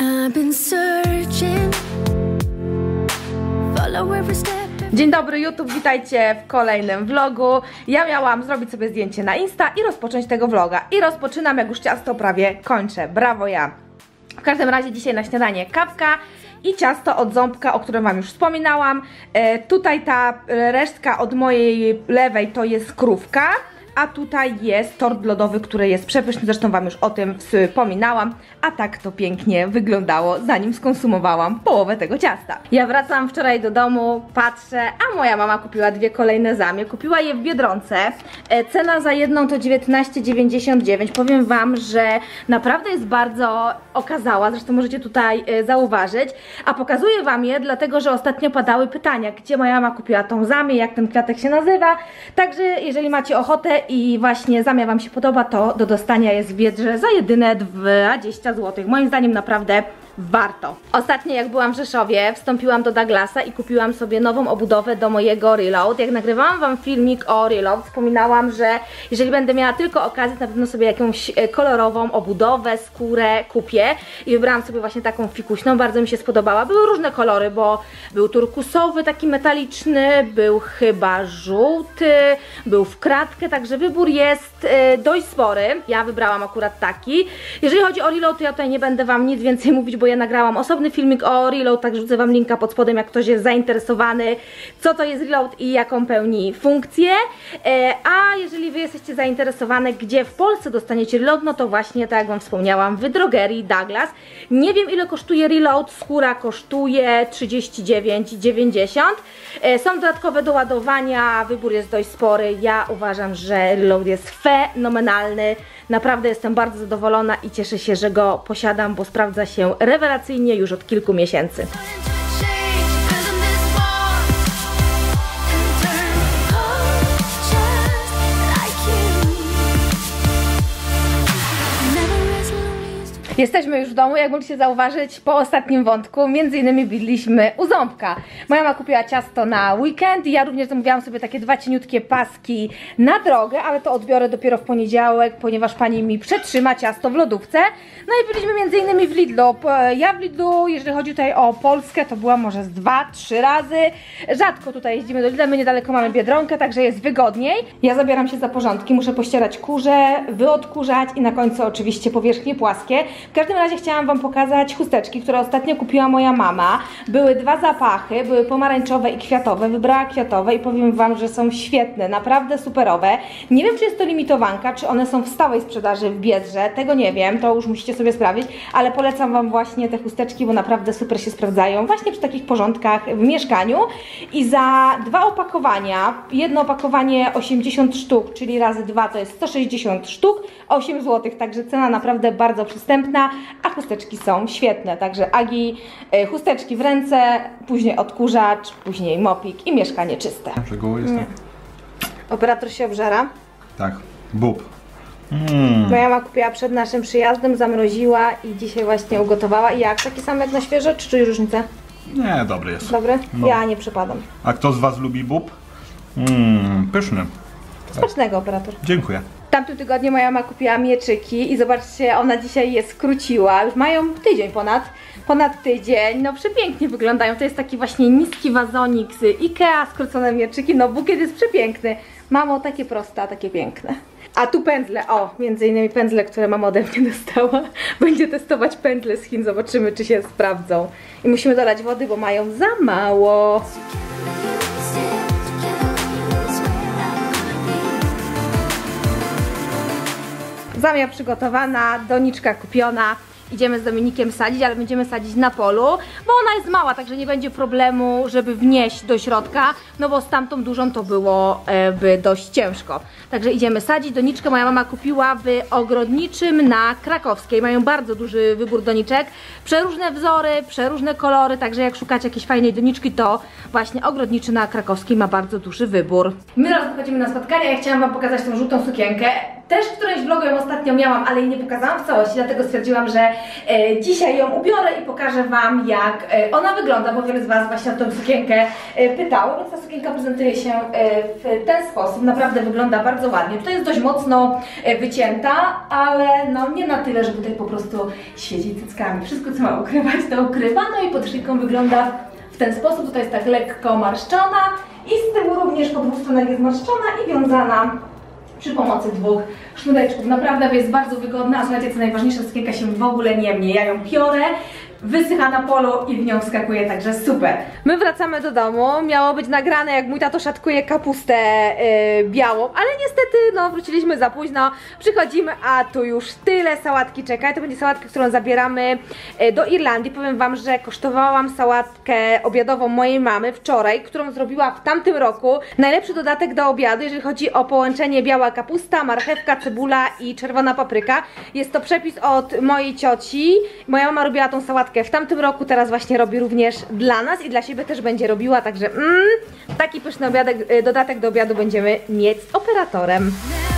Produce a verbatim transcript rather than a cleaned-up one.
Dzień dobry YouTube, witajcie w kolejnym vlogu. Ja miałam zrobić sobie zdjęcie na Insta i rozpocząć tego vloga. I rozpoczynam, jak już ciasto prawie kończę. Brawo ja! W każdym razie dzisiaj na śniadanie kawka i ciasto od Ząbka, o którym wam już wspominałam. E, tutaj ta resztka od mojej lewej to jest krówka, a tutaj jest tort lodowy, który jest przepyszny, zresztą wam już o tym wspominałam. A tak to pięknie wyglądało, zanim skonsumowałam połowę tego ciasta. Ja wracam wczoraj do domu, patrzę, a moja mama kupiła dwie kolejne zamie. Kupiła je w Biedronce. E, cena za jedną to dziewiętnaście dziewięćdziesiąt dziewięć. Powiem wam, że naprawdę jest bardzo okazała, zresztą możecie tutaj e, zauważyć. A pokazuję wam je, dlatego że ostatnio padały pytania, gdzie moja mama kupiła tą zamię, jak ten kwiatek się nazywa. Także jeżeli macie ochotę i właśnie zamia wam się podoba, to do dostania jest w Biedrze za jedyne dwadzieścia złotych. Moim zdaniem naprawdę warto. Ostatnio jak byłam w Rzeszowie, wstąpiłam do Douglasa i kupiłam sobie nową obudowę do mojego Reload. Jak nagrywałam wam filmik o Reload, wspominałam, że jeżeli będę miała tylko okazję, na pewno sobie jakąś kolorową obudowę, skórę kupię. I wybrałam sobie właśnie taką fikuśną, bardzo mi się spodobała. Były różne kolory, bo był turkusowy, taki metaliczny, był chyba żółty, był w kratkę, także wybór jest yy, dość spory. Ja wybrałam akurat taki. Jeżeli chodzi o Reload, to ja tutaj nie będę wam nic więcej mówić, bo ja nagrałam osobny filmik o Reload, tak rzucę wam linka pod spodem, jak ktoś jest zainteresowany, co to jest Reload i jaką pełni funkcję. E, a jeżeli wy jesteście zainteresowane, gdzie w Polsce dostaniecie Reload, no to właśnie, tak jak wam wspomniałam, w drogerii Douglas. Nie wiem, ile kosztuje Reload, skóra kosztuje trzydzieści dziewięć dziewięćdziesiąt. E, są dodatkowe doładowania, wybór jest dość spory. Ja uważam, że Reload jest fenomenalny. Naprawdę jestem bardzo zadowolona i cieszę się, że go posiadam, bo sprawdza się rewelacyjnie już od kilku miesięcy. Jesteśmy już w domu, jak mogliście zauważyć po ostatnim wątku, między innymi byliśmy u Ząbka. Moja mama kupiła ciasto na weekend i ja również zamówiłam sobie takie dwa cieniutkie paski na drogę, ale to odbiorę dopiero w poniedziałek, ponieważ pani mi przetrzyma ciasto w lodówce. No i byliśmy między innymi w Lidlu. Ja w Lidlu, jeżeli chodzi tutaj o Polskę, to byłam może z dwa, trzy razy. Rzadko tutaj jeździmy do Lidla, my niedaleko mamy Biedronkę, także jest wygodniej. Ja zabieram się za porządki, muszę pościerać kurze, wyodkurzać i na końcu oczywiście powierzchnie płaskie. W każdym razie chciałam wam pokazać chusteczki, które ostatnio kupiła moja mama. Były dwa zapachy, były pomarańczowe i kwiatowe. Wybrała kwiatowe i powiem wam, że są świetne, naprawdę superowe. Nie wiem, czy jest to limitowanka, czy one są w stałej sprzedaży w Biedrze, tego nie wiem, to już musicie sobie sprawdzić, ale polecam wam właśnie te chusteczki, bo naprawdę super się sprawdzają właśnie przy takich porządkach w mieszkaniu. I za dwa opakowania, jedno opakowanie osiemdziesiąt sztuk, czyli razy dwa to jest sto sześćdziesiąt sztuk, osiem złotych, także cena naprawdę bardzo przystępna. A chusteczki są świetne, także Agi, y, chusteczki w ręce, później odkurzacz, później mopik i mieszkanie czyste. Czego jest? Operator się obżera. Tak, bób. Mm. Moja mama kupiła przed naszym przyjazdem, zamroziła i dzisiaj właśnie ugotowała. I jak? Taki sam jak na świeżo, czy czujesz różnicę? Nie, dobry jest. Dobry? No. Ja nie przypadam. A kto z was lubi bób? Mmm, pyszny. Smacznego, operator. Dziękuję. W tamtym tygodniu moja mama kupiła mieczyki i zobaczcie, ona dzisiaj je skróciła. Już mają tydzień ponad, ponad tydzień. No przepięknie wyglądają. To jest taki właśnie niski wazonik z Ikea, skrócone mieczyki. No bukiet jest przepiękny. Mamo, takie proste, a takie piękne. A tu pędzle, o, między innymi pędzle, które mama ode mnie dostała. Będzie testować pędzle z Chin, zobaczymy, czy się sprawdzą. I musimy dolać wody, bo mają za mało. Zamia przygotowana, doniczka kupiona. Idziemy z Dominikiem sadzić, ale będziemy sadzić na polu, bo ona jest mała, także nie będzie problemu, żeby wnieść do środka, no bo z tamtą dużą to byłoby dość ciężko. Także idziemy sadzić. Doniczkę moja mama kupiła w ogrodniczym na Krakowskiej. Mają bardzo duży wybór doniczek, przeróżne wzory, przeróżne kolory, także jak szukacie jakiejś fajnej doniczki, to właśnie ogrodniczy na Krakowskiej ma bardzo duży wybór. My teraz wychodzimy na spotkanie, ja chciałam wam pokazać tą żółtą sukienkę. też którejś vlogu ją ostatnio miałam, ale jej nie pokazałam w całości, dlatego stwierdziłam, że e, dzisiaj ją ubiorę i pokażę Wam, jak e, ona wygląda, bo wiele z Was właśnie o tę sukienkę e, pytało, więc ta sukienka prezentuje się e, w ten sposób, naprawdę wygląda bardzo ładnie. To jest dość mocno e, wycięta, ale no nie na tyle, że tutaj po prostu świeci cyckami. Wszystko, co ma ukrywać, to ukrywa, no i pod szyjką wygląda w ten sposób, tutaj jest tak lekko marszczona i z tyłu również po dwóch stronach jest marszczona i wiązana przy pomocy dwóch sznureczków. Naprawdę jest bardzo wygodna, a słuchajcie, co najważniejsze, sukienka się w ogóle nie mnie. Ja ją piorę, wysycha na polu i w nią wskakuje, także super. My wracamy do domu, miało być nagrane, jak mój tato szatkuje kapustę yy, białą, ale niestety no wróciliśmy za późno, przychodzimy, a tu już tyle sałatki czeka. To będzie sałatka, którą zabieramy yy, do Irlandii. Powiem Wam, że kosztowałam sałatkę obiadową mojej mamy wczoraj, którą zrobiła w tamtym roku. Najlepszy dodatek do obiadu, jeżeli chodzi o połączenie biała kapusta, marchewka, cebula i czerwona papryka. Jest to przepis od mojej cioci. Moja mama robiła tą sałatkę w tamtym roku, teraz właśnie robi również dla nas i dla siebie też będzie robiła, także mm, taki pyszny obiadek, dodatek do obiadu będziemy mieć z operatorem.